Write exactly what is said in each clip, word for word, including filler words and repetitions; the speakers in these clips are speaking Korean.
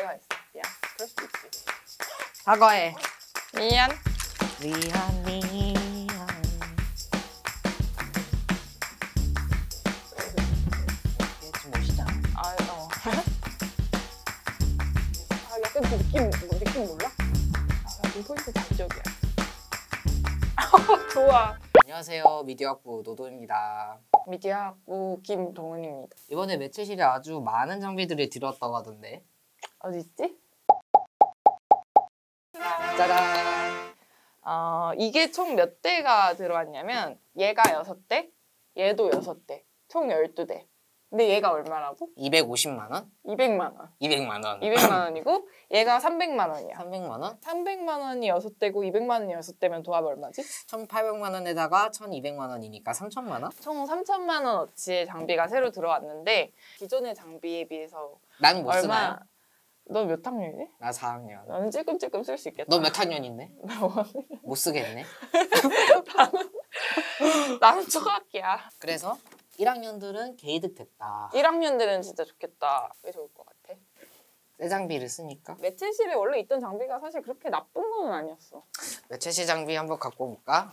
내가 했어. 미안. 그럴 수도 있지. 사과해. 미안. 미안 미안. 좀 멋있잖아. 아, 어. 아, 약간 그 느낌, 뭐, 느낌 몰라? 아, 이 포인트 자기적이야. 좋아. 안녕하세요. 미디어학부 노도입니다. 미디어학부 김동은입니다. 이번에 매체실에 아주 많은 장비들이 들어왔다고 하던데. 어디 있지? 짜잔. 어, 이게 총 몇 대가 들어왔냐면 얘가 여섯 대, 얘도 여섯 대, 총 열두 대. 근데 얘가 얼마라고? 이백오십만 원? 이백만 원. 이백만 원. 이백만 원이고 얘가 삼백만 원이야. 삼백만 원? 삼백만 원이 여섯 대고 이백만 원이 여섯 대면 도합 얼마지? 천팔백만 원에다가 천이백만 원이니까 삼천만 원? 총 삼천만 원어치의 장비가 새로 들어왔는데 기존의 장비에 비해서 나는 못 얼마... 쓰나요? 너 몇 학년이지? 나 사 학년. 너는 찔끔찔끔 쓸 수 있겠다. 너 몇 학년인데? 나 오 학년. 못 쓰겠네. 나는, 나는 초등학기야. 그래서 일 학년들은 개이득 됐다. 일 학년들은 진짜 좋겠다. 왜 좋을 것 같아? 새 장비를 쓰니까. 매체실에 원래 있던 장비가 사실 그렇게 나쁜 건 아니었어. 매체실 장비 한번 갖고 볼까?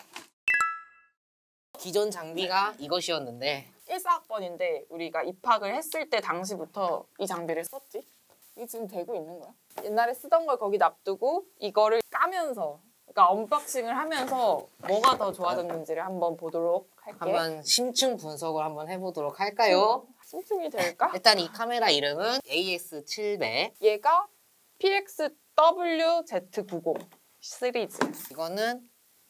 기존 장비가 이것이었는데 일사학번인데 우리가 입학을 했을 때 당시부터 이 장비를 썼지? 이게 지금 되고 있는 거야. 옛날에 쓰던 걸 거기 놔두고 이거를 까면서 그러니까 언박싱을 하면서 뭐가 더 좋아졌는지를 한번 보도록 할게. 한번 심층 분석을 한번 해보도록 할까요? 심층이 될까? 일단 이 카메라 이름은 에이에스 칠백. 얘가 피엑스더블유지 구십 시리즈. 이거는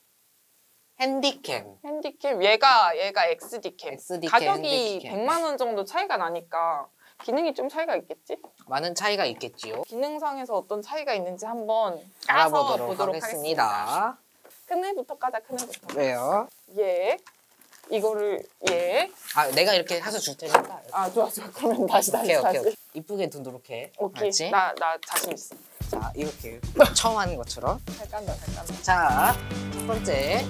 핸디캠. 핸디캠. 얘가 얘가 엑스디캠. 엑스디캠, 가격이 핸디캠. 백만 원 정도 차이가 나니까 기능이 좀 차이가 있겠지? 많은 차이가 있겠지요. 기능상에서 어떤 차이가 있는지 한번 까서 알아보도록 보도록 하겠습니다. 하겠습니다. 큰 애부터 까자, 큰 애부터. 왜요? 얘, 이거를 얘. 아 내가 이렇게 해서 줄 테니까. 아 좋아 좋아. 그러면 다시 다시 오케이 오케이 다시. 오케이. 이쁘게 두도록 해. 오케이. 알았지? 나 나 자신 있어. 자 이렇게 처음 하는 것처럼. 잘 깐다, 잘 깐다. 자 첫 번째.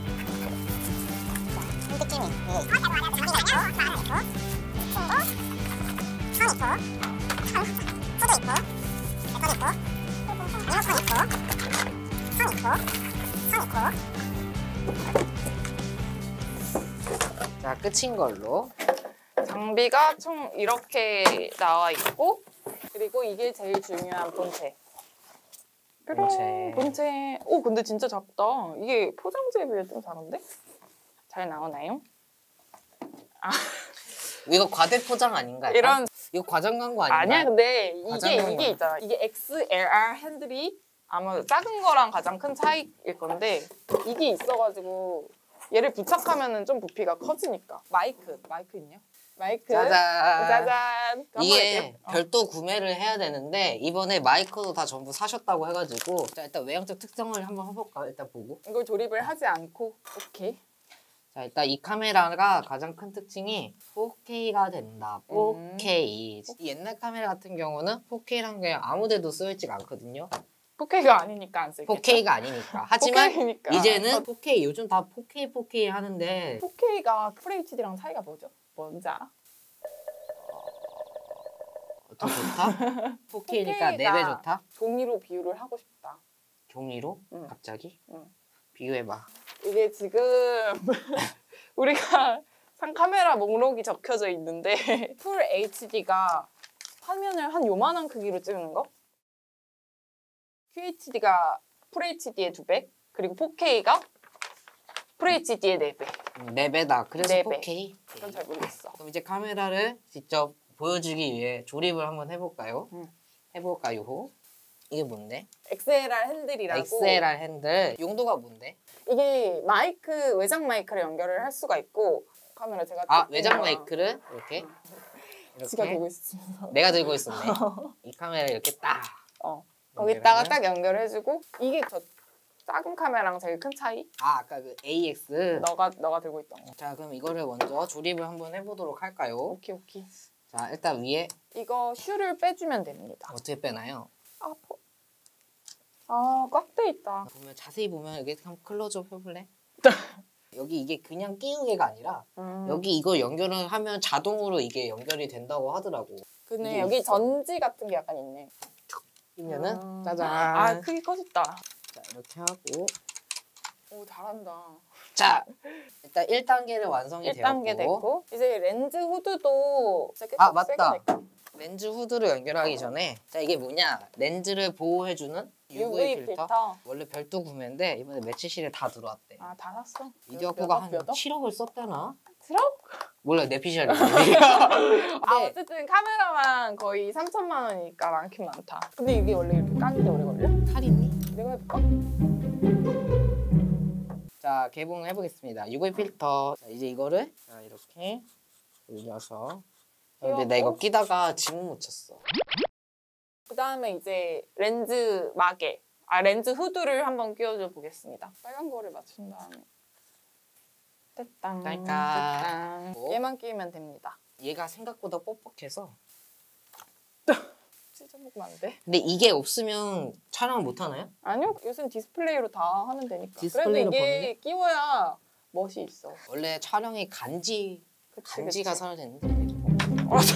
자 끝인 걸로. 장비가 총 이렇게 나와 있고 그리고 이게 제일 중요한 본체. 본체. 본체. 오 근데 진짜 작다. 이게 포장지에 비해 좀 작은데? 잘 나오나요? 아 이거 과대 포장 아닌가요? 이런 이거 과장 광고 아닌가요? 아니야 근데 이게 과장은 이게 있잖아. 이게 엑스엘알 핸들이 아마 작은 거랑 가장 큰 차이일 건데 이게 있어가지고 얘를 부착하면은 좀 부피가 커지니까. 마이크 마이크 있냐? 마이크 짜잔. 짜잔. 이게 어. 별도 구매를 해야 되는데 이번에 마이크도 다 전부 사셨다고 해가지고 자 일단 외형적 특성을 한번 해볼까 일단 보고. 이걸 조립을 하지 않고 오케이. 자 일단 이 카메라가 가장 큰 특징이 포케이가 된다. 포케이. 이 옛날 카메라 같은 경우는 포케이란 게 아무데도 쓰여있지가 않거든요. 포케이가 아니니까 안 쓰겠죠? 포케이가 아니니까. 하지만 포케이니까. 이제는 포케이 요즘 다 포케이 포케이 하는데 포케이가 풀에이치디랑 차이가 뭐죠? 뭔지 알아? 더 좋다? 포케이니까 네 배 포케이가 좋다? 종이로 비유를 하고 싶다. 종이로? 응. 갑자기? 응. 비교해봐. 이게 지금 우리가 산 카메라 목록이 적혀져 있는데 풀 에이치디가 화면을 한 요만한 크기로 찍는 거? 큐에이치디가 풀 에이치디의 두 배, 그리고 포케이가 풀 에이치디의 네 배. 음, 네 배다. 그래서 네 배. 포케이. 그건 잘 모르겠어. 그럼 이제 카메라를 직접 보여주기 위해 조립을 한번 해볼까요? 응. 해볼까요? 이게 뭔데? 엑스엘알 핸들이라고. 엑스엘알 핸들. 용도가 뭔데? 이게 마이크, 외장 마이크를 연결을 할 수가 있고 카메라 제가 아 찍고 외장 있는 거랑 마이크를 이렇게 지가 이렇게 들고 있으면서 내가 들고 있었네. 이 카메라 이렇게 딱 어. 거기다가 연결하면? 딱 연결해주고 이게 저 작은 카메라랑 제일 큰 차이? 아 아까 그 에이엑스. 너가 너가 들고 있던 거. 자 그럼 이거를 먼저 조립을 한번 해보도록 할까요? 오케이 오케이. 자 일단 위에 이거 슈를 빼주면 됩니다. 어떻게 빼나요? 아, 포... 아, 꽉 돼 있다. 보면 자세히 보면 여기 한번 클로즈업 해볼래? 여기 이게 그냥 끼우개가 아니라 음. 여기 이거 연결을 하면 자동으로 이게 연결이 된다고 하더라고. 근데 이게 여기 있어. 전지 같은 게 약간 있네. 끼면은 아. 짜잔. 아 크기 커졌다. 자 이렇게 하고 오 잘한다. 자 일단 일 단계를 완성이 일 단계 되었고 됐고 이제 렌즈 후드도 세게 아 세게 맞다. 낼까? 렌즈 후드를 연결하기 전에 자 이게 뭐냐 렌즈를 보호해주는 유브이 필터. 필터. 원래 별도 구매인데 이번에 매치실에 다 들어왔대. 아 다 샀어. 미디어코가 한 몇 억? 칠억을 썼다나? 칠억? 몰라 내 피셜이. 아 어쨌든 카메라만 거의 삼천만 원이니까 많긴 많다. 근데 이게 원래 이렇게 까는데 오래 걸려? 탈 있니? 내가 해볼까? 자 개봉을 해보겠습니다. 유브이 필터. 자 이제 이거를 자 이렇게 올려서. 근데 나 이거 끼다가 지문 묻혔어. 그 다음에 이제 렌즈 마개, 아 렌즈 후드를 한번 끼워줘 보겠습니다. 빨간 거를 맞춘 다음에 됐당. 딸깍. 됐당. 뭐? 얘만 끼우면 됩니다. 얘가 생각보다 뻑뻑해서. 찢어먹으면 안 돼? 근데 이게 없으면 촬영 못 하나요? 아니요, 요즘 디스플레이로 다 하면 되니까. 디스플레이로 그래도 이게 보는데? 끼워야 멋이 있어. 원래 촬영이 간지 그치, 간지가 그치. 서야 되는데. 맞아.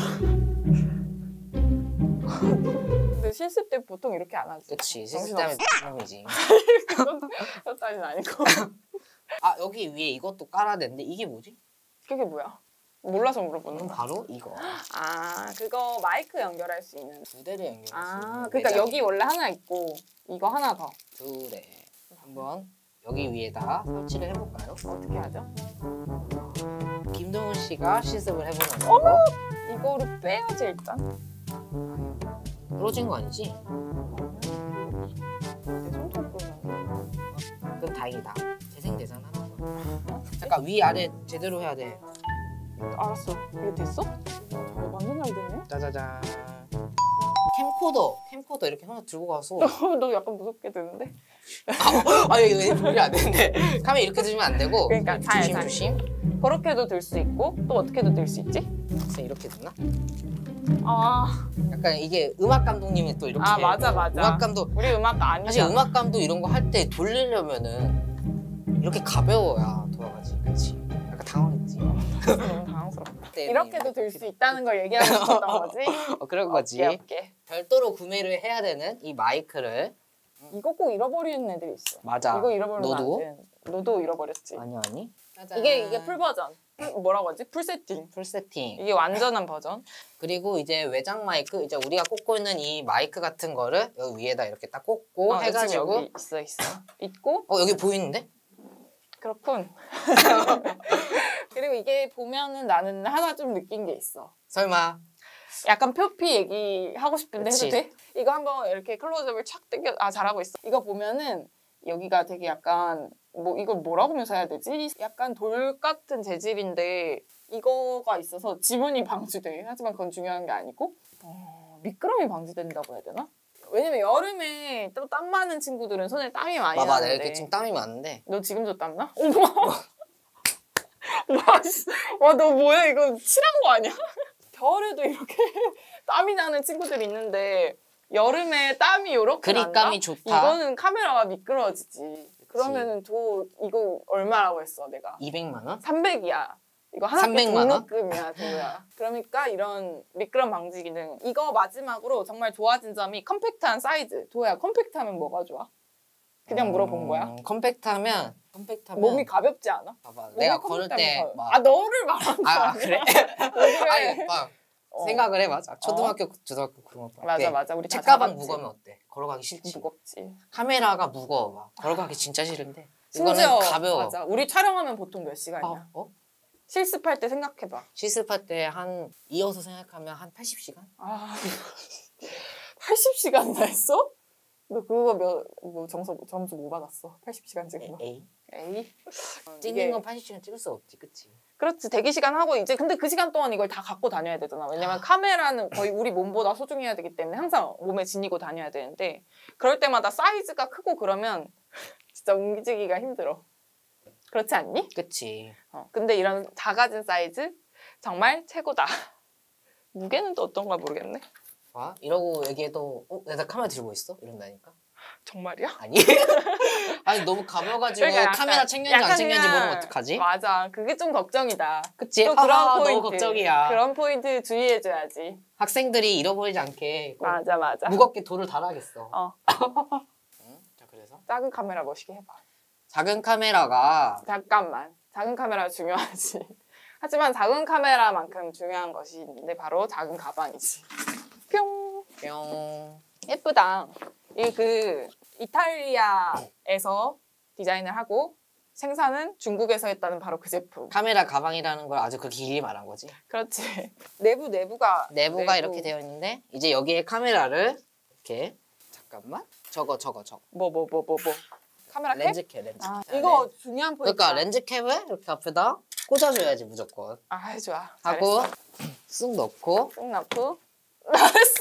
근데 실습 때 보통 이렇게 안 하지. 그치 정신없어. 시스템의 놈이지. 그건 그것까지는 아니고. 아 여기 위에 이것도 깔아야 되는데 이게 뭐지? 그게 뭐야? 몰라서 물어보는 그럼 거야. 바로 이거 아, 그거 마이크 연결할 수 있는. 두 대를 연결할 수 아, 있는 그러니까 매장. 여기 원래 하나 있고 이거 하나 더. 두 대. 한번 여기 위에다 설치를 해볼까요? 어떻게 하죠? 김동훈 씨가 실습을 해보는 어머! 거. 이거를 빼야지 일단. 부러진 거 아니지? 내 손톱 부러졌네. 그럼 다행이다. 재생되잖아. 잠깐 위 아래 제대로 해야 돼. 알았어. 이게 됐어? 어, 완전 잘 되네. 짜자잔. 캠코더, 캠코더 이렇게 하나 들고 가서. 너, 너 약간 무섭게 되는데? 아 이거 분리 안 되는데. 카메라 이렇게 들면 안 되고. 그러니까 잘, 조심 잘. 조심. 그렇게도 들 수 있고 또 어떻게도 들 수 있지? 그래서 이렇게 듣나? 아, 약간 이게 음악 감독님이 또 이렇게. 아 맞아 맞아. 음악 감독. 우리 음악 아니야. 사실 음악 감독 이런 거 할 때 돌리려면은 이렇게 가벼워야 돌아가지. 그렇지. 약간 당황했지. 너무 당황스럽다. 때문에 이렇게도 들 수 있다는 걸 얘기하고 싶었던 거지? 어, 그런 거지. 오케이, 오케이. 별도로 구매를 해야 되는 이 마이크를. 이거 꼭 잃어버리는 애들이 있어. 맞아. 이거 잃어버리면 너도? 안 돼. 너도 잃어버렸지. 아니 아니. 이게 이게 풀 버전. 풀, 뭐라고 하지? 풀 세팅. 풀 세팅. 이게 완전한 버전. 그리고 이제 외장 마이크, 이제 우리가 꽂고 있는 이 마이크 같은 거를 여기 위에다 이렇게 딱 꽂고 어, 해가지고. 여기 있어 있어. 있고 어 여기 보이는데? 그렇군. 그리고 이게 보면은 나는 하나 좀 느낀 게 있어. 설마. 약간 표피 얘기하고 싶은데 그치. 해도 돼? 이거 한번 이렇게 클로즈업을 착 당겨. 아 잘하고 있어. 이거 보면은 여기가 되게 약간 뭐 이걸 뭐라고 묘사해야 되지? 약간 돌 같은 재질인데 이거가 있어서 지문이 방지돼. 하지만 그건 중요한 게 아니고 어, 미끄럼이 방지된다고 해야 되나? 왜냐면 여름에 또 땀 많은 친구들은 손에 땀이 많이 봐봐, 내가 나는데 이렇게 지금 땀이 많은데. 너 지금도 땀나? 어머 와, 씨. 와, 너 뭐야 이거 칠한 거 아니야? 겨울에도 이렇게 땀이 나는 친구들이 있는데 여름에 땀이 이렇게 난다? 그립감이 좋다. 이거는 카메라가 미끄러지지. 그러면은 도 이거 얼마라고 했어 내가? 이백만 원? 삼백이야. 이거 하나 삼백만 원? 등록금이야 도야. 그러니까 이런 미끄럼 방지 기능. 이거 마지막으로 정말 좋아진 점이 컴팩트한 사이즈. 도야 컴팩트하면 뭐가 좋아? 그냥 물어본 거야. 음, 컴팩트하면 컴팩트하면 몸이 가볍지 않아? 봐봐. 몸이 내가 걸을 컴팩트하면 때 가벼워. 막. 아 너를 말하는 거 아, 아니야? 그래? 왜 그래? 아니 막 어. 생각을 해봐. 자, 초등학교, 중학교 그런 거. 맞아 맞아 우리 다 책가방 잡았지. 무거우면 어때? 걸어가기 싫지. 무겁지. 카메라가 무거워. 막. 걸어가기 진짜 싫은데. 심지어 이거는 가벼워. 맞아. 우리 촬영하면 보통 몇 시간이야? 어? 어? 실습할 때 생각해봐. 실습할 때 한 이어서 생각하면 한 팔십 시간? 아 팔십 시간이나 했어? 너 그거 몇 뭐 점수 점수 뭐 받았어? 팔십 시간 찍은 거? 에이. 에이. 찍는 이게- 건 팔십 시간 찍을 수 없지, 그치? 그렇지 대기 시간 하고 이제 근데 그 시간 동안 이걸 다 갖고 다녀야 되잖아. 왜냐면 카메라는 거의 우리 몸보다 소중해야 되기 때문에 항상 몸에 지니고 다녀야 되는데 그럴 때마다 사이즈가 크고 그러면 진짜 옮기기가 힘들어. 그렇지 않니? 그치. 어, 근데 이런 작아진 사이즈 정말 최고다. 무게는 또 어떤가 모르겠네. 봐? 이러고 얘기해도 어? 나 카메라 들고 있어? 이런다니까? 정말이야? 아니. 아니 너무 가벼가지고 그러니까 약간- 카메라 챙겼는지 안 약간 챙겼는지 그냥- 모르면 어떡하지? 맞아. 그게 좀 걱정이다. 그치? 또 하하, 그런 포인트. 너무 걱정이야. 그런 포인트 주의해줘야지. 학생들이 잃어버리지 않게 꼭 맞아 맞아. 무겁게 돌을 달아야겠어. 어. 응? 자 그래서 작은 카메라 멋있게 해봐. 작은 카메라가 잠깐만. 작은 카메라 중요하지. 하지만 작은 카메라만큼 중요한 것이 있는데 바로 작은 가방이지. 뿅. 뿅. 예쁘다. 이 그 이탈리아에서 디자인을 하고 생산은 중국에서 했다는 바로 그 제품. 카메라 가방이라는 걸 아주 그 길이 말한 거지. 그렇지. 내부 내부가 내부가 내부. 이렇게 되어 있는데 이제 여기에 카메라를 이렇게 잠깐만 저거 저거 저거 뭐 뭐 뭐 뭐 뭐. 카메라 캡? 렌즈캡 렌즈. 아, 자, 이거 렌- 중요한 포인트. 그러니까 렌즈캡을 이렇게 앞에다 꽂아줘야지 무조건. 아, 좋아. 하고 잘했어. 쓱 넣고 쓱 넣고. 잘했어.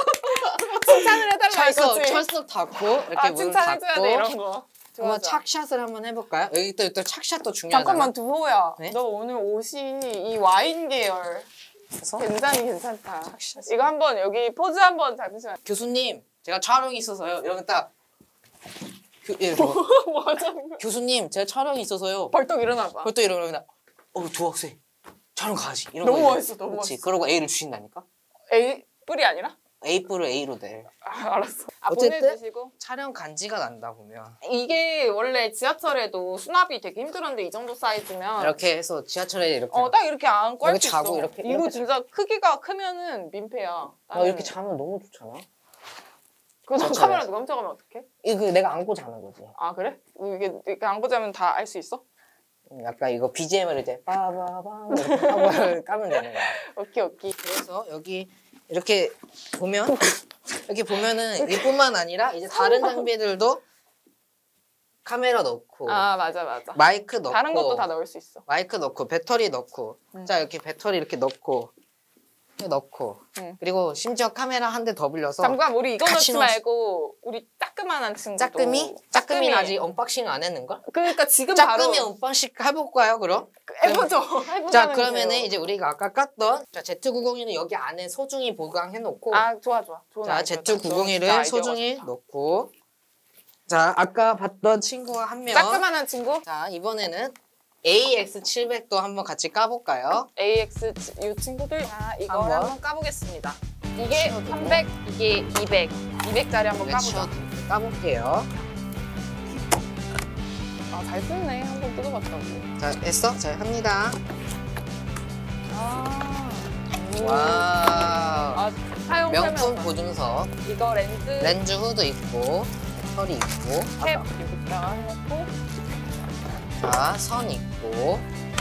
칭찬을 해달라 철석 이거지. 철석 닫고 이렇게 아, 문을 칭찬해줘야 닫고 돼 이런 거. 좋아, 한번 좋아. 착샷을 한번 해볼까요? 여기 또, 또 착샷도 중요하잖아. 잠깐만 두호야. 네? 너 오늘 옷이 이 와인 계열. 그래서 굉장히 괜찮다. 착샷. 이거 한번 여기 포즈 한번 잠시만. 교수님 제가 촬영이 있어서요. 이러면 딱 교, 예, 뭐, 뭐 하자는 거야? 교수님 제가 촬영이 있어서요. 벌떡 일어나 봐. 그것도 이러면 어 조학생 촬영 가지. 이런 너무 거 멋있어, 너무 그렇지. 멋있어. 그러고 A를 주신다니까. A 뿔이 아니라? A뿔을 A로 내. 아, 알았어. 아, 어쨌든 보내주시고. 촬영 간지가 난다 보면 이게 원래 지하철에도 수납이 되게 힘들었는데 이 정도 사이즈면 이렇게 해서 지하철에 이렇게 어 딱 이렇게 안고 할 여기 수 자고 있어. 이렇게, 이거 이렇게 진짜 크기가 크면은 민폐야. 아, 이렇게 자면 너무 좋잖아. 그거 지하철에. 카메라 누가 훔쳐가면 어떡해? 이거 내가 안고 자는 거지. 아 그래? 이게 이렇게 안고 자면 다 알 수 있어? 약간 이거 비지엠을 이제 빠바방 이렇게 하고 까면 되는 거야. 오케이 오케이. 그래서 여기 이렇게 보면 이렇게 보면은 이뿐만 아니라 이제 다른 장비들도 카메라 넣고 아 맞아 맞아. 마이크 넣고 다른 것도 다 넣을 수 있어. 마이크 넣고 배터리 넣고 응. 자 이렇게 배터리 이렇게 넣고 이렇게 넣고 응. 그리고 심지어 카메라 한 대 더 빌려서 잠깐 우리 이거 같이 넣지 넣었어. 말고 우리 따끔한 친구도 짝금이 짝금이 아직 언박싱 안 했는걸? 그러니까 지금 짝금이 바로 언박싱 해볼까요 그럼? 해보죠. 해보자는 자 그러면은 거예요. 이제 우리가 아까 깠던 자 제트 구백일은 여기 안에 소중히 보강해놓고 아 좋아 좋아. 좋은 자 아이디어다. 제트 좋은 구백일을 아이디어가 소중히 좋다. 넣고 자 아까 봤던 친구가 한 명. 따끔한 친구 자 이번에는 에이엑스 칠백도 한번 같이 까볼까요? 에이엑스 이 친구들 자 이거 한번. 한번 까보겠습니다. 이게 치워두고. 삼백 이게 이백 이백짜리 한번 까보자. 치워두고 까볼게요. 아잘 썼네. 한번 뜯어봤다고. 자 됐어? 자 합니다. 아. 와우. 아 사용 명품 설명. 보증서. 이거 렌즈 렌즈 후드 있고 털이 있고 캡 아까 여기다가 해놓고 자선 있고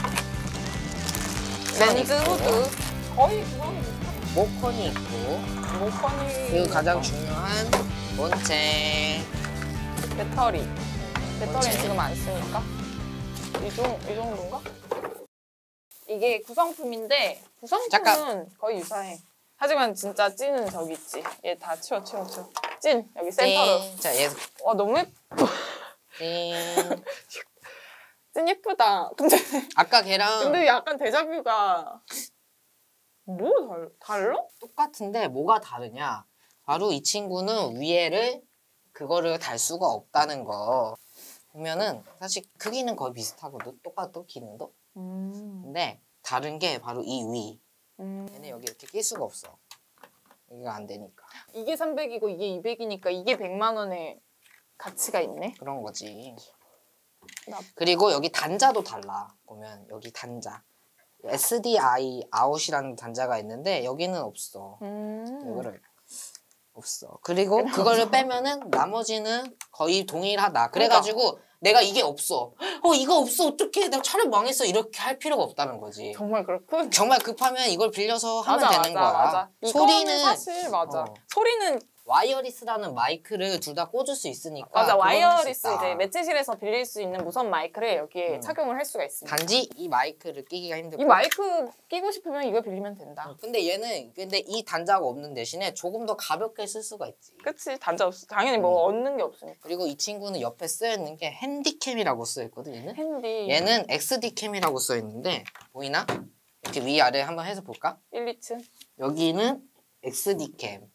렌즈 있고. 후드 거의 그거는 비슷하네. 모컨이 있고 모컨이 그리고 가장 중요한 본체. 배터리 배터리는 본체. 지금 안 쓰니까 이, 정, 이 정도인가? 이게 구성품인데 구성품은 잠깐. 거의 유사해. 하지만 진짜 찐은 저기 있지. 얘 다 치워 치워 치워. 찐 여기 센터로. 찐. 자 얘. 와 너무 예뻐. 찐. 찐 예쁘다. 근데 아까 걔랑 근데 약간 데자뷰가 뭐 달, 달라? 똑같은데 뭐가 다르냐? 바로 이 친구는 위에를 그거를 달 수가 없다는 거 보면은 사실 크기는 거의 비슷하거든. 똑같도 기능도. 음. 근데 다른 게 바로 이 위. 음. 얘는 여기 이렇게 낄 수가 없어. 여기가 안 되니까. 이게 삼백이고 이게 이백이니까 이게 백만 원의 가치가 있네. 그런 거지. 나- 그리고 여기 단자도 달라. 보면 여기 단자. 에스디아이 아웃이라는 단자가 있는데 여기는 없어. 음. 왜 그래? 없어. 그리고 그거를 빼면은 나머지는 거의 동일하다. 그래가지고 내가 이게 없어. 어 이거 없어 어떡해? 내가 촬영 망했어. 이렇게 할 필요가 없다는 거지. 정말 그렇군. 정말 급하면 이걸 빌려서 하면 맞아, 되는 맞아, 거야. 맞아. 이거는 소리는 사실 맞아. 어. 소리는 와이어리스라는 마이크를 둘 다 꽂을 수 있으니까. 맞아. 그건 할수 와이어리스 있다. 이제 매체실에서 빌릴 수 있는 무선 마이크를 여기에 음. 착용을 할 수가 있습니다. 단지 이 마이크를 끼기가 힘들고. 이 마이크 끼고 싶으면 이거 빌리면 된다. 어, 근데 얘는 근데 이 단자가 없는 대신에 조금 더 가볍게 쓸 수가 있지. 그치? 단자 없어. 당연히 뭐 음. 얻는 게 없으니까. 그리고 이 친구는 옆에 쓰여 있는 게 핸디캠이라고 쓰여 있거든. 얘는. 핸디 얘는 엑스디캠이라고 써 있는데 보이나? 이렇게 위아래 한번 해서 볼까? 일, 이 층. 여기는 엑스디캠,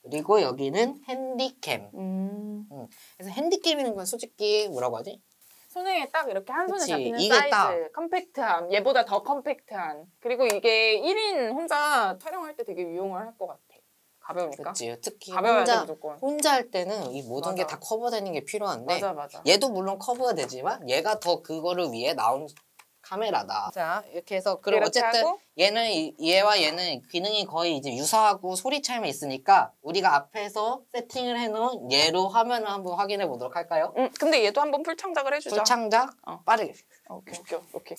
그리고 여기는 핸디캠. 음. 음. 그래서 핸디캠이라는 건 솔직히 뭐라고 하지? 손에 딱 이렇게 한 손에 그치, 잡히는 이게 사이즈, 딱. 컴팩트함, 얘보다 더 컴팩트한. 그리고 이게 일 인 혼자 촬영할 때 되게 유용을 할 것 같아. 가벼우니까. 그치. 특히 가벼워야 돼 혼자, 무조건. 혼자 할 때는 이 모든 게 맞아. 다 커버되는 게 필요한데 맞아 맞아. 얘도 물론 커버가 되지만 얘가 더 그거를 위해 나온 카메라다. 자, 이렇게 해서 그럼 이렇게 어쨌든 하고? 얘는 이- 얘와 얘는 기능이 거의 이제 유사하고 소리 차이만 있으니까 우리가 앞에서 세팅을 해놓은 얘로 화면을 한번 확인해 보도록 할까요? 음, 근데 얘도 한번 풀 창작을 해주자. 풀창작 어. 빠르게. 어, 오케이 오케이 오케이.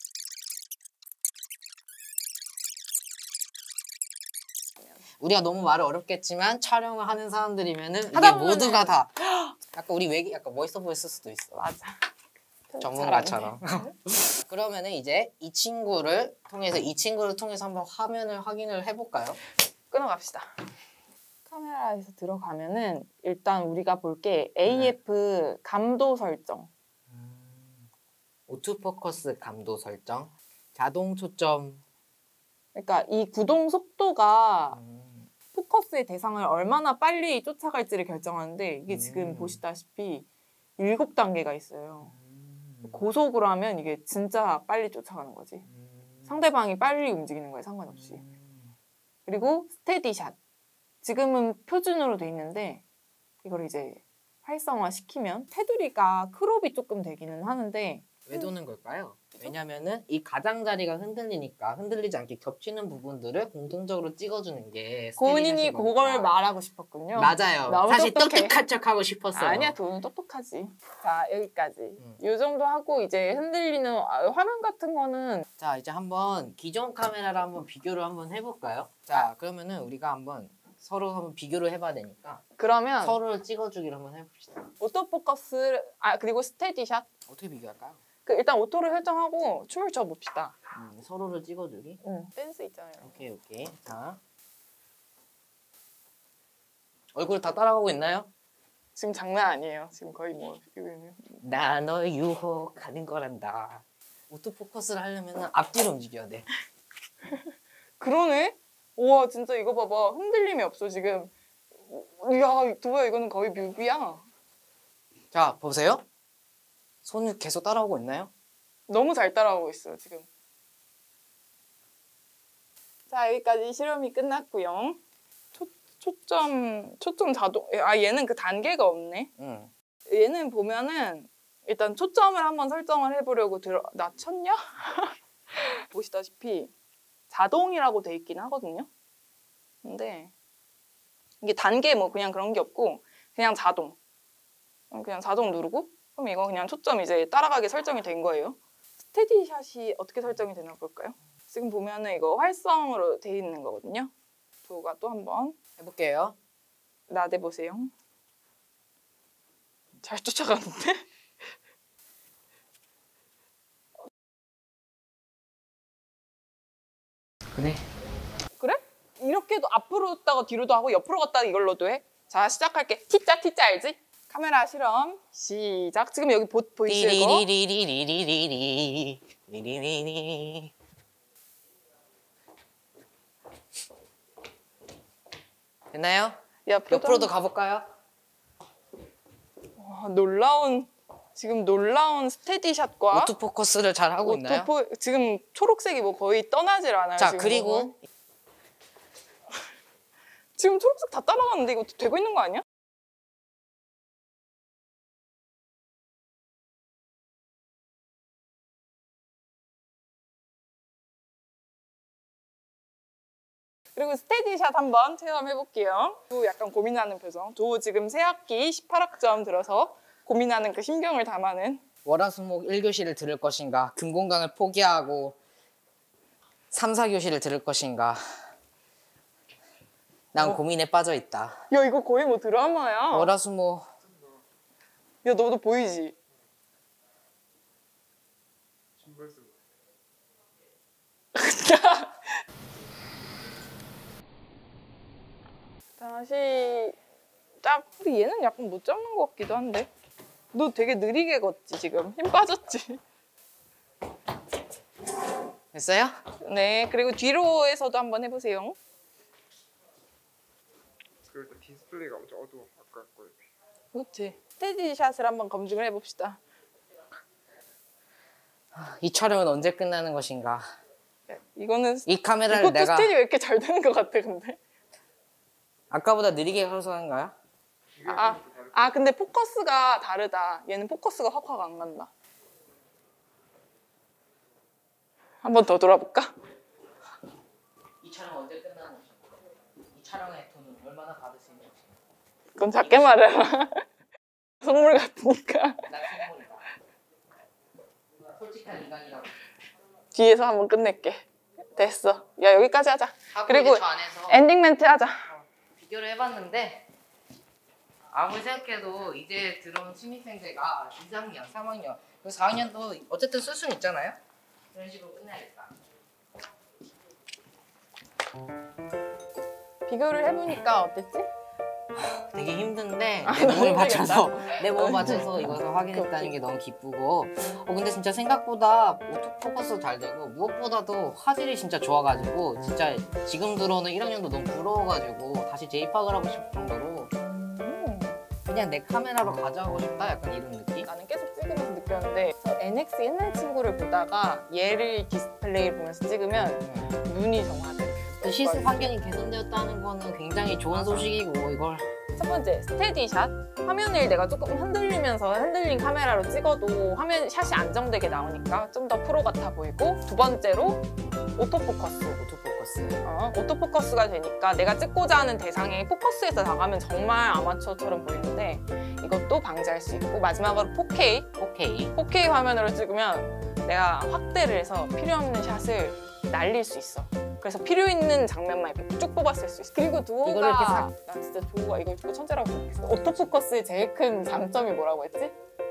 우리가 너무 말을 어렵겠지만 촬영을 하는 사람들이면은 이게 하다 보면은- 모두가 다 약간 우리 외기 약간 멋있어 보였을 수도 있어. 맞아. 전문가처럼. 그러면은 이제 이 친구를 통해서 이 친구를 통해서 한번 화면을 확인을 해볼까요? 끊어갑시다. 카메라에서 들어가면은 일단 우리가 볼 게 에이에프 감도 설정. 오토포커스 감도 설정, 자동 초점. 그러니까 이 구동 속도가 음. 포커스의 대상을 얼마나 빨리 쫓아갈지를 결정하는데 이게 지금 음. 보시다시피 일곱 단계가 있어요. 음. 고속으로 하면 이게 진짜 빨리 쫓아가는 거지. 음. 상대방이 빨리 움직이는 거예요, 상관없이. 음. 그리고 스테디샷. 지금은 표준으로 돼 있는데 이걸 이제 활성화 시키면 테두리가 크롭이 조금 되기는 하는데 왜 도는 걸까요? 왜냐면은 이 가장자리가 흔들리니까 흔들리지 않게 겹치는 부분들을 공통적으로 찍어주는 게 고은이니 스테디샷인 그걸 거니까. 말하고 싶었군요. 맞아요. 너무 사실 똑똑해. 똑똑한 척 하고 싶었어요. 아니야, 도는 똑똑하지. 자, 여기까지. 음. 이 정도 하고 이제 흔들리는 아, 화면 같은 거는 자, 이제 한번 기존 카메라를 한번 비교를 한번 해볼까요? 자, 그러면은 우리가 한번 서로 한번 비교를 해봐야 되니까 그러면 서로를 찍어주기를 한번 해봅시다. 오토포커스 아 그리고 스테디샷 어떻게 비교할까요? 그 일단 오토를 설정하고 춤을 춰 봅시다. 음, 서로를 찍어주기. 응. 댄스 있잖아요. 오케이, 오케이. 자, 얼굴 다 따라가고 있나요? 지금 장난 아니에요. 지금 거의 뭐 이거는. 나 너 유혹하는 거란다. 오토포커스를 하려면 앞뒤로 움직여야 돼. 그러네. 우와 진짜 이거 봐봐 흔들림이 없어 지금. 이야 도야 이거는 거의 뮤비야. 자, 보세요. 손을 계속 따라오고 있나요? 너무 잘 따라오고 있어요 지금. 자 여기까지 실험이 끝났고요. 초, 초점 초점 자동 아 얘는 그 단계가 없네. 응. 얘는 보면은 일단 초점을 한번 설정을 해보려고 들어 낮췄냐? 보시다시피 자동이라고 돼 있긴 하거든요. 근데 이게 단계 뭐 그냥 그런 게 없고 그냥 자동. 그냥 자동 누르고 그럼 이거 그냥 초점 이제 따라가게 설정이 된 거예요. 스테디샷이 어떻게 설정이 되나 볼까요? 지금 보면은 이거 활성으로 돼 있는 거거든요. 도가 또 한번 해볼게요. 나대 보세요. 잘 쫓아가는데? 그래. 그래? 이렇게도 앞으로 갔다가 뒤로도 하고 옆으로 갔다가 이걸로도 해? 자 시작할게. T자 T자 알지? 카메라 실험 시작. 지금 여기 보, 보이시고 리리리리리리리리리 리리리리. 됐나요? 옆으로 옆으로도 가볼까요? 와, 놀라운 지금 놀라운 스테디샷과 오토포커스를 잘 하고 있나요? 오토포- 지금 초록색이 뭐 거의 떠나질 않아요. 자, 지금 그리고 보면. 지금 초록색 다 따라가는데 이거 되고 있는 거 아니야? 그리고 스테디샷 한번 체험해 볼게요. 도 약간 고민하는 표정. 도 지금 새 학기 십팔 학점 들어서 고민하는 그 심경을 담아낸. 월화수목 일 교시를 들을 것인가, 금공강을 포기하고 삼, 사 교시를 들을 것인가. 난 어. 고민에 빠져 있다. 야 이거 거의 뭐 드라마야. 월화수목 야 너도 보이지? 다시 딱 근데 얘는 약간 못 잡는 것 같기도 한데 너 되게 느리게 걷지 지금 힘 빠졌지? 됐어요? 네 그리고 뒤로에서도 한번 해보세요. 그리고 디스플레이가 엄청 어두워. 아까 거 이렇게. 그렇지. 스테디샷을 한번 검증을 해봅시다. 이 촬영은 언제 끝나는 것인가? 이거는 이 카메라를 이것도 내가 스테디 왜 이렇게 잘 되는 것 같아 근데? 아까보다 느리게 가서인가요? 아, 아 근데 포커스가 다르다. 얘는 포커스가 확확 안 간다. 한 번 더 돌아볼까? 이 촬영 언제 끝나는 것인가? 이 촬영의 돈은 얼마나 받을 수 있는 것인가? 그건 작게 말해라. 선물 같으니까. 난 선물이다. 솔직한 인간이라고. 뒤에서 한번 끝낼게. 됐어. 야 여기까지 하자. 하고 그리고 이제 저 안에서 엔딩 멘트 하자. 비교를 해봤는데 아무리 생각해도 이제 들어온 신입생제가 이, 삼 학년, 삼 학년 그리고 사 학년도 어쨌든 쓸 수는 있잖아요? 이런 식으로 끝내야겠다. 비교를 해보니까 어땠지? 되게 힘든데 아, 내 너무 몸을 맞춰서 힘들겠다. 내 몸을 맞춰서 이것을 확인했다는 게 너무 기쁘고 어 근데 진짜 생각보다 오토포커스 잘 되고 무엇보다도 화질이 진짜 좋아가지고 진짜 지금 들어오는 일 학년도 너무 부러워가지고 다시 재입학을 하고 싶을 정도로 음. 그냥 내 카메라로 가져가고 싶다 약간 이런 느낌? 나는 계속 찍으면서 느꼈는데 엔엑스 옛날 친구를 보다가 얘를 디스플레이를 보면서 찍으면 음. 눈이 정말 그 실습 환경이 개선되었다는 거는 굉장히 좋은 소식이고 이걸 첫 번째 스테디샷 화면을 내가 조금 흔들리면서 흔들린 카메라로 찍어도 화면 샷이 안정되게 나오니까 좀 더 프로 같아 보이고 두 번째로 오토포커스 오토포커스 어, 오토포커스가 되니까 내가 찍고자 하는 대상에 포커스에서 나가면 정말 아마추어처럼 보이는데 이것도 방지할 수 있고 마지막으로 포케이 오케이 포케이 화면으로 찍으면 내가 확대를 해서 필요 없는 샷을 날릴 수 있어. 그래서 필요 있는 장면만 이렇게 쭉 뽑았을 수 있어. 그리고 두오가 이거를 이렇게 사... 난 진짜 두오가 이거 입고 천재라고 생각했어. 오토포커스의 제일 큰 장점이 뭐라고 했지?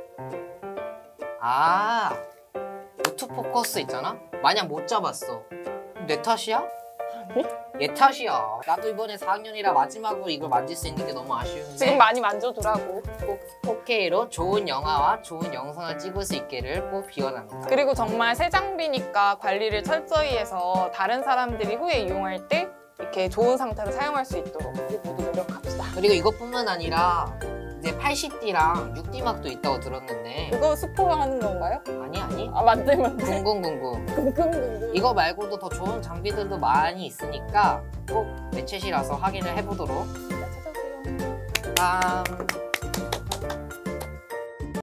아 오토포커스 있잖아? 만약 못 잡았어 내 탓이야? 아니? 얘 탓이야. 나도 이번에 사 학년이라 마지막으로 이걸 만질 수 있는 게 너무 아쉬운데 지금 많이 만져두라고. 꼭 포케이로 좋은 영화와 좋은 영상을 찍을 수 있기를 꼭 비원합니다. 그리고 정말 새 장비니까 관리를 철저히 해서 다른 사람들이 후에 이용할 때 이렇게 좋은 상태로 사용할 수 있도록 모두 노력합시다. 그리고 이것뿐만 아니라 이제 팔십 디랑 육 디 막도 있다고 들었는데 그거 스포하는 건가요? 아니 아니 아 만들면 돼. 궁금궁금 궁금궁금. 이거 말고도 더 좋은 장비들도 많이 있으니까 꼭 매챗이라서 확인을 해보도록 찾아오세요. 빰